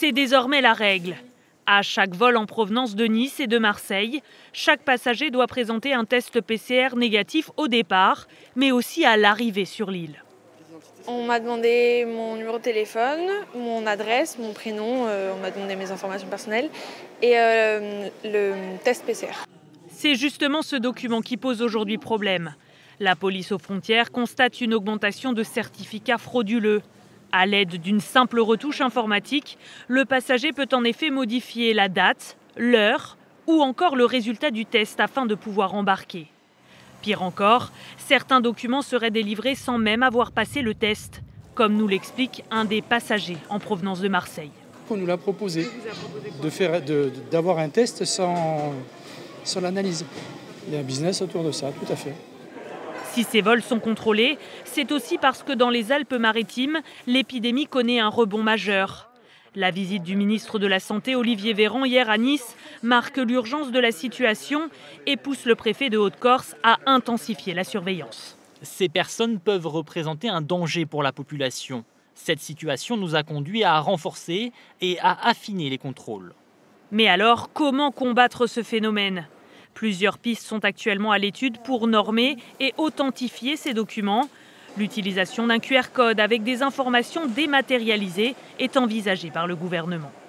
C'est désormais la règle. À chaque vol en provenance de Nice et de Marseille, chaque passager doit présenter un test PCR négatif au départ, mais aussi à l'arrivée sur l'île. On m'a demandé mon numéro de téléphone, mon adresse, mon prénom, on m'a demandé mes informations personnelles et le test PCR. C'est justement ce document qui pose aujourd'hui problème. La police aux frontières constate une augmentation de certificats frauduleux. À l'aide d'une simple retouche informatique, le passager peut en effet modifier la date, l'heure ou encore le résultat du test afin de pouvoir embarquer. Pire encore, certains documents seraient délivrés sans même avoir passé le test, comme nous l'explique un des passagers en provenance de Marseille. On nous l'a proposé, d'avoir un test sans l'analyse. Il y a un business autour de ça, tout à fait. Si ces vols sont contrôlés, c'est aussi parce que dans les Alpes-Maritimes, l'épidémie connaît un rebond majeur. La visite du ministre de la Santé, Olivier Véran, hier à Nice, marque l'urgence de la situation et pousse le préfet de Haute-Corse à intensifier la surveillance. Ces personnes peuvent représenter un danger pour la population. Cette situation nous a conduit à renforcer et à affiner les contrôles. Mais alors, comment combattre ce phénomène ? Plusieurs pistes sont actuellement à l'étude pour normer et authentifier ces documents. L'utilisation d'un QR code avec des informations dématérialisées est envisagée par le gouvernement.